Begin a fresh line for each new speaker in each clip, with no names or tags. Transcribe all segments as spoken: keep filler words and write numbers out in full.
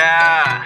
Yeah.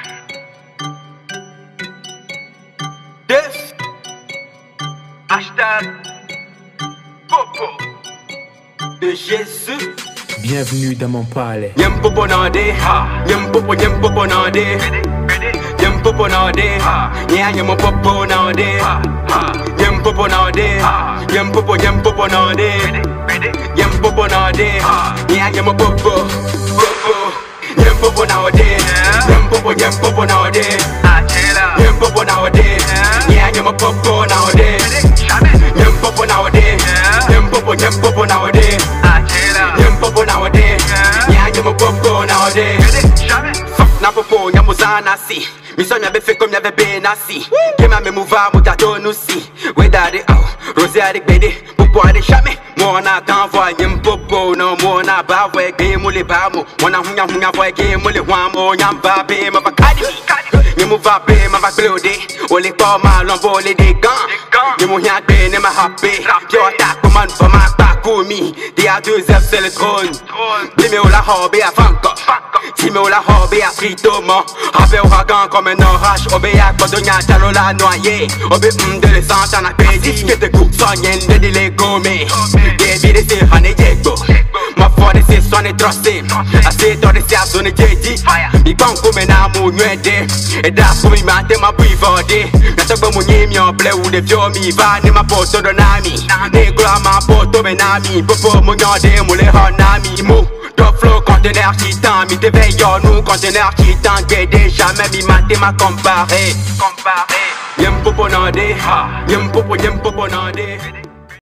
This hashtag Popo de Jésus.
Bienvenue dans mon palais.
Yem popo nande, yem popo yem popo nande, yem popo nande, yeah yem popo nande, yem popo nande, yem popo yem popo nande, yem popo nande, yeah yem popo, popo, yem popo nande, yem popo yem popo nande, yem popo nande, yeah yem popo nande, yem popo nande, yem popo yem popo nande. Yem popo nowadays, yeah, yem popo nowadays. Fuck na popo, yem muzana si. Mi son y'avait fait comme y'avait bien assis. Qui m'a même ouvert, mon taton aussi. Oui, daddy, oh, rosé avec bédé. Popo allez jamais. Moi on a t'envoie, yem popo, non, moi on a ba, ouais, game ou les bamo. Moi on a hunya hunya, ouais, game ou les wamo. Yam ba, bé, ma va cadimi. Yem ou va, bé, ma va glodé. Ou les corps mal, on vole des gants. Yem ou y'en bé, ne m'a happé. Yo, attaque, comment va ma bakoumi. Des à deux F, c'est le trône. Blimé ou la hobby à Fanko. Timé ou la hobby à Fritomo. Rappé au ragan comme un orage. Obé à Kodonia, talo la noyé. Obé hum de l'essence en a payé. Que te coupe, soigne, de l'île gommé. Des vides, c'est Hané Diego. Ma foi, c'est son étrossé. Assez d'or, c'est à zone J D. Il compte comme un amour nuédé. Et d'as pour m'y mater, ma privadé. N'a pas mon yémi en blé ou des vieux mi. Va, ne ma pote de nami. Négro à ma pote, mes nami. Popo, mon yandé, mon les hanami. Mou. Top flow, conteneur qui t'en mi t'éveille en nous, conteneur qui t'en guédé. Jamais mi maté ma comparé. Comparé. Yem popo nande, yem popo, yem popo nande.